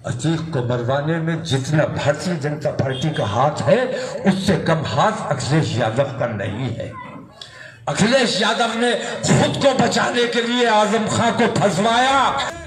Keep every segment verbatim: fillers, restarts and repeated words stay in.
अतीक को मरवाने में जितना भारतीय जनता पार्टी का हाथ है उससे कम हाथ अखिलेश यादव का नहीं है। अखिलेश यादव ने खुद को बचाने के लिए आजम खां को फंसवाया।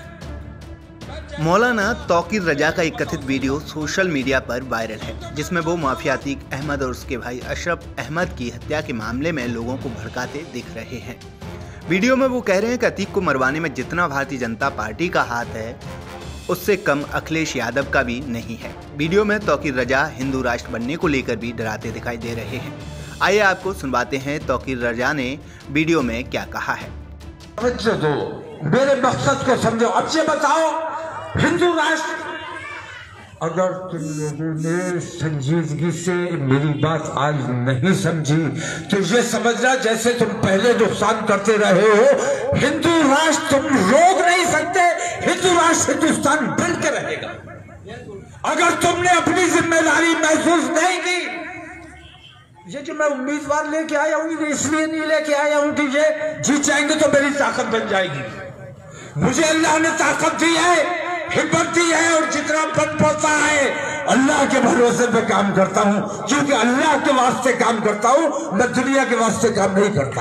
मौलाना तौकीर रजा का एक कथित वीडियो सोशल मीडिया पर वायरल है, जिसमें वो माफिया अतीक अहमद और उसके भाई अशरफ अहमद की हत्या के मामले में लोगों को भड़काते दिख रहे हैं। वीडियो में वो कह रहे हैं कि अतीक को मरवाने में जितना भारतीय जनता पार्टी का हाथ है उससे कम अखिलेश यादव का भी नहीं है। वीडियो में तौकीर रजा हिंदू राष्ट्र बनने को लेकर भी डराते दिखाई दे रहे हैं। आइए आपको सुनवाते हैं तौकीर रजा ने वीडियो में क्या कहा है। दो मेरे मकसद को समझो। अब ये बताओ, हिंदू राष्ट्र, अगर तुम लोगों ने संजीदगी से मेरी बात आज नहीं समझी तो ये समझना जैसे तुम पहले नुकसान करते रहे हो। हिंदू राष्ट्र तुम रोक नहीं सकते, हिंदू राष्ट्र हिंदुस्तान बन के रहेगा। अगर तुमने अपनी जिम्मेदारी महसूस नहीं की, ये जो मैं उम्मीदवार लेके आया हूं इसलिए नहीं लेके आया हूं कि ये जीत जाएंगे तो मेरी ताकत बन जाएगी। मुझे अल्लाह ने ताकत दी है, हिम्मत दी है, और जितना बन पड़ता है अल्लाह के भरोसे पे काम करता हूं, क्योंकि अल्लाह के वास्ते काम करता हूं, मैं दुनिया के वास्ते काम नहीं करता।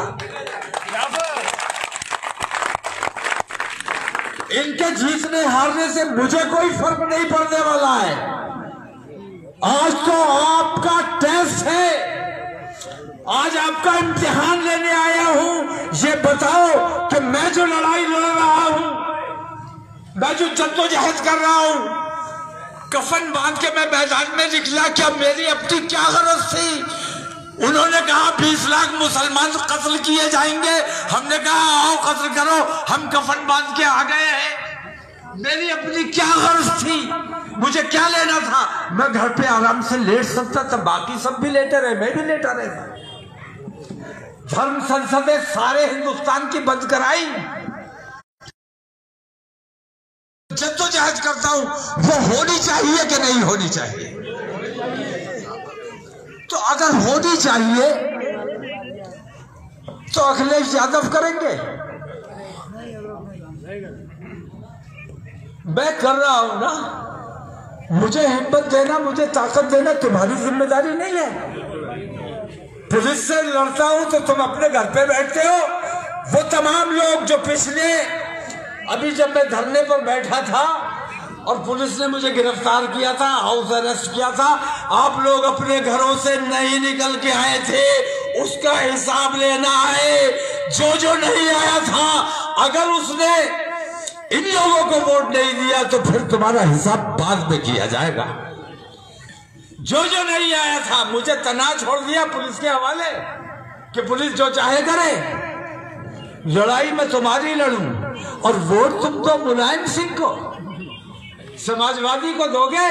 इनके जीतने हारने से मुझे कोई फर्क नहीं पड़ने वाला है। आज तो आपका टेस्ट है, आज आपका इम्तिहान लेने आया हूं। ये बताओ कि मैं जो लड़ाई लड़ रहा हूं, मैं जो जद्दोजहद कर रहा हूं, कफन बांध के मैं मैदान में निकला, क्या मेरी अपनी क्या गरज थी? उन्होंने कहा बीस लाख मुसलमान कत्ल किए जाएंगे, हमने कहा आओ कत्ल करो, हम कफन बांध के आ गए हैं। मेरी अपनी क्या गरज थी? मुझे क्या लेना था? मैं घर पे आराम से लेट सकता था, बाकी सब भी लेटे रहे, मैं भी लेटा रहे। धर्म संसदें सारे हिंदुस्तान की बंद कराई। जद्दोजहद करता हूं, वो होनी चाहिए कि नहीं होनी चाहिए? तो अगर होनी चाहिए तो अखिलेश यादव करेंगे। मैं कर रहा हूं ना, मुझे हिम्मत देना, मुझे ताकत देना तुम्हारी जिम्मेदारी नहीं है। पुलिस से लड़ता हूं तो तुम अपने घर पे बैठते हो। वो तमाम लोग जो पिछले, अभी जब मैं धरने पर बैठा था और पुलिस ने मुझे गिरफ्तार किया था, हाउस अरेस्ट किया था, आप लोग अपने घरों से नहीं निकल के आए थे, उसका हिसाब लेना है। जो जो नहीं आया था, अगर उसने इन लोगों को वोट नहीं दिया तो फिर तुम्हारा हिसाब बाद में किया जाएगा। जो जो नहीं आया था, मुझे तना छोड़ दिया पुलिस के हवाले कि पुलिस जो चाहे करे, लड़ाई में तुम्हारी लड़ूं, और वोट तुम तो मुलायम सिंह को, समाजवादी को दोगे।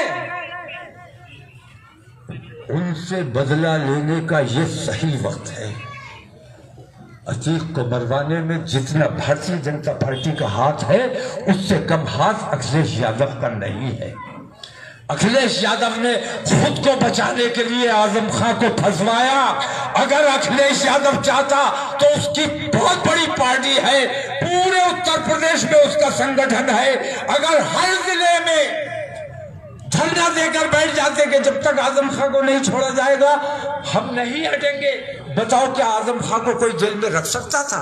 उनसे बदला लेने का ये सही वक्त है। अतीक को मरवाने में जितना भारतीय जनता पार्टी का हाथ है उससे कम हाथ अखिलेश यादव का नहीं है। अखिलेश यादव ने खुद को बचाने के लिए आजम खां को फंसवाया। अगर अखिलेश यादव चाहता तो उसकी बहुत बड़ी पार्टी है, पूरे उत्तर प्रदेश में उसका संगठन है। अगर हर जिले में धरना देकर बैठ जाते कि जब तक आजम खां को नहीं छोड़ा जाएगा हम नहीं हटेंगे, बताओ क्या आजम खां को कोई जेल में रख सकता था?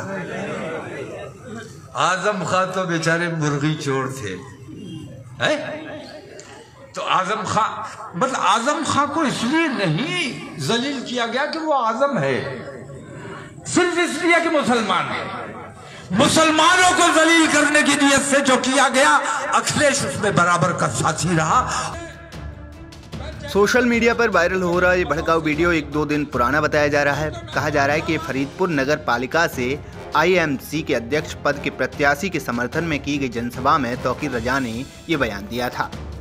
आजम खां तो बेचारे मुर्गी चोर थे, है? तो आजम खां, मतलब आजम खां को इसलिए नहीं जलील किया गया कि वो आजम है, सिर्फ इसलिए कि मुसलमान है। मुसलमानों को जलील करने की नियत से जो किया गया, अखिलेश उसमें बराबर का साथी रहा। सोशल मीडिया पर वायरल हो रहा ये भड़काऊ वीडियो एक दो दिन पुराना बताया जा रहा है। कहा जा रहा है कि फरीदपुर नगर पालिका से आई एम सी के अध्यक्ष पद के प्रत्याशी के समर्थन में की गई जनसभा में तौकीर रजा ने ये बयान दिया था।